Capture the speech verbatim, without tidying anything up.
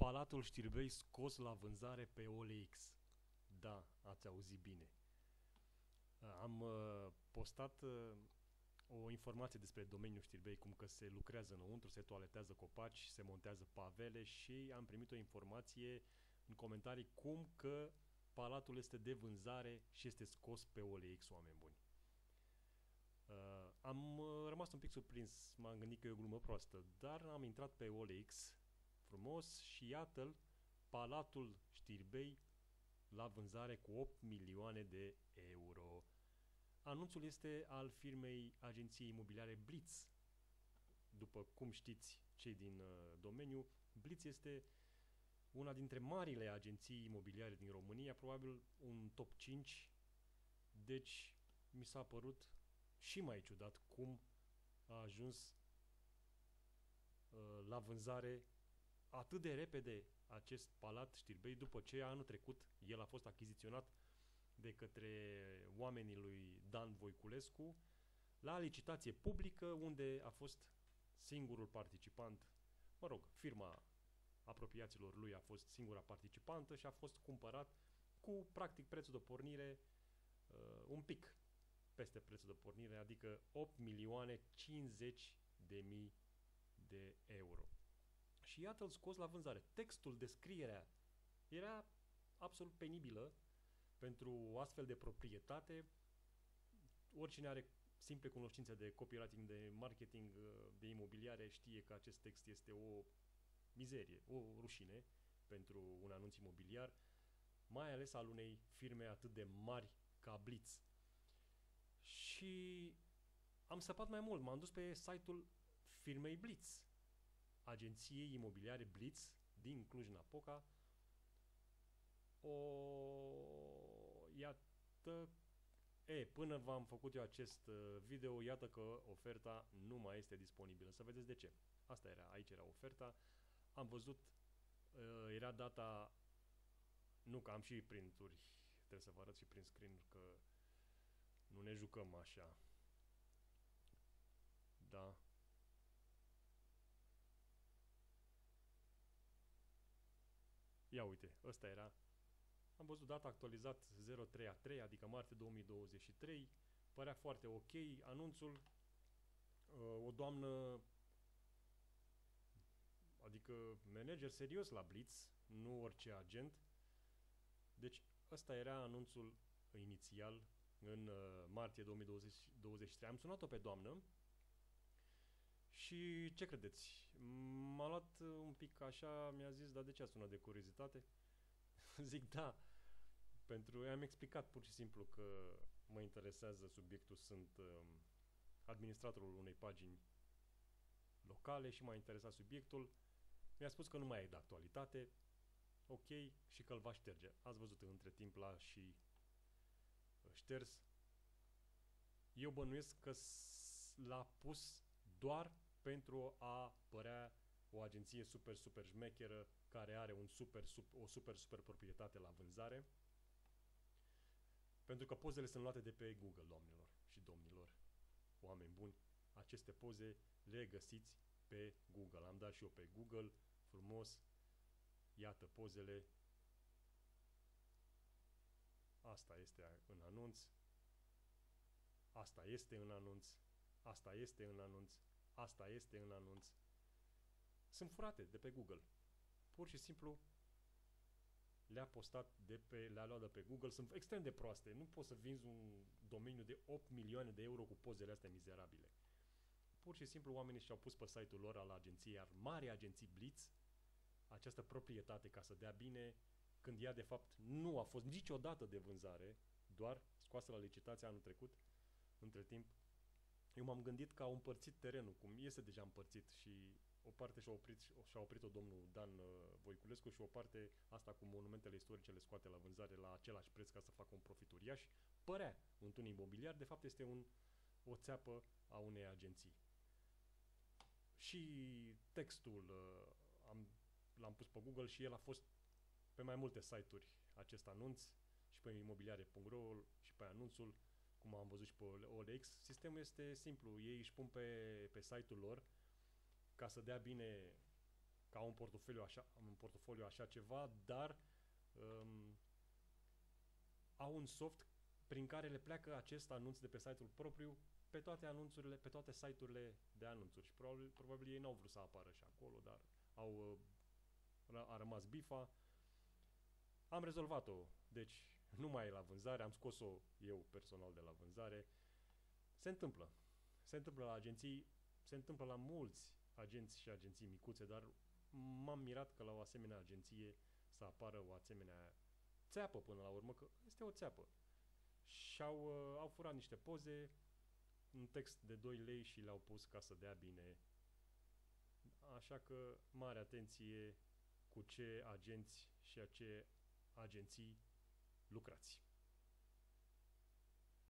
Palatul Știrbei scos la vânzare pe O L X. Da, ați auzit bine. Am uh, postat uh, o informație despre domeniul Știrbei, cum că se lucrează înăuntru, se toaletează copaci, se montează pavele și am primit o informație în comentarii cum că palatul este de vânzare și este scos pe O L X, oameni buni. Uh, am uh, rămas un pic surprins, m-am gândit că e o glumă proastă, dar am intrat pe O L X frumos și iată-l, Palatul Știrbei la vânzare cu opt milioane de euro. Anunțul este al firmei agenției imobiliare Blitz. După cum știți cei din uh, domeniu, Blitz este una dintre marile agenții imobiliare din România, probabil un top cinci, deci mi s-a părut și mai ciudat cum a ajuns uh, la vânzare atât de repede acest Palat Știrbei, după ce anul trecut el a fost achiziționat de către oamenii lui Dan Voiculescu la licitație publică, unde a fost singurul participant, mă rog, firma apropiaților lui a fost singura participantă și a fost cumpărat cu, practic, prețul de pornire uh, un pic peste prețul de pornire, adică opt milioane cincizeci de mii de euro. Și iată-l scos la vânzare. Textul, descrierea era absolut penibilă pentru o astfel de proprietate. Oricine are simple cunoștințe de copywriting, de marketing, de imobiliare, știe că acest text este o mizerie, o rușine pentru un anunț imobiliar, mai ales al unei firme atât de mari ca Blitz. Și am săpat mai mult, m-am dus pe site-ul firmei Blitz, agenției imobiliare Blitz din Cluj-Napoca. O... Iată... E, până v-am făcut eu acest video, iată că oferta nu mai este disponibilă. Să vedeți de ce. Asta era, aici era oferta. Am văzut, era data... Nu, că am și printuri. Trebuie să vă arăt și prin screen că nu ne jucăm așa. Da. Ia uite, ăsta era. Am văzut data actualizat zero trei a trei, adică martie două mii douăzeci și trei. Părea foarte ok. Anunțul, o doamnă, adică manager serios la Blitz, nu orice agent. Deci ăsta era anunțul inițial în martie două mii douăzeci și trei. Am sunat-o pe doamnă și ce credeți? M-a luat un pic așa, mi-a zis, dar de ce a sunat, de curiozitate? Zic da, pentru i-am explicat pur și simplu că mă interesează subiectul, sunt uh, administratorul unei pagini locale și m-a interesat subiectul. Mi-a spus că nu mai e de actualitate, ok, și că îl va șterge. Ați văzut între timp l-a și șters. Eu bănuiesc că l-a pus doar pentru a părea o agenție super, super șmecheră care are un super, super, o super, super proprietate la vânzare. Pentru că pozele sunt luate de pe Google, doamnelor și domnilor, oameni buni. Aceste poze le găsiți pe Google. Am dat și eu pe Google, frumos. Iată pozele. Asta este în anunț. Asta este în anunț. Asta este în anunț. Asta este în anunț. Sunt furate de pe Google. Pur și simplu le-a postat de pe, le-a luat de pe Google. Sunt extrem de proaste. Nu poți să vinzi un domeniu de opt milioane de euro cu pozele astea mizerabile. Pur și simplu oamenii și-au pus pe site-ul lor al agenției, iar mari agenții Blitz, această proprietate ca să dea bine, când ea de fapt nu a fost niciodată de vânzare, doar scoasă la licitație anul trecut. Între timp, eu m-am gândit că au împărțit terenul, cum este deja împărțit, și o parte și-a oprit, și-a oprit-o domnul Dan uh, Voiculescu și o parte, asta cu monumentele istorice, le scoate la vânzare la același preț ca să facă un profit uriaș. Părea un tun imobiliar, de fapt este un, o țeapă a unei agenții. Și textul uh, am, l-am pus pe Google și el a fost pe mai multe site-uri, acest anunț, și pe imobiliare punct ro și pe anunțul, cum am văzut și pe O L X. Sistemul este simplu, ei își pun pe, pe site-ul lor ca să dea bine, că au un portofoliu așa, un portofoliu așa ceva, dar um, au un soft prin care le pleacă acest anunț de pe site-ul propriu pe toate anunțurile, pe toate site-urile de anunțuri. Și probabil, probabil ei n-au vrut să apară și acolo, dar au, uh, a rămas bifa. Am rezolvat-o, deci nu mai e la vânzare, am scos-o eu personal de la vânzare. Se întâmplă. Se întâmplă la agenții, se întâmplă la mulți agenți și agenții micuțe, dar m-am mirat că la o asemenea agenție să apară o asemenea țeapă până la urmă, că este o țeapă. Și au, uh, au furat niște poze, un text de doi lei și le-au pus ca să dea bine. Așa că mare atenție cu ce agenți și a ce agenții lucrați.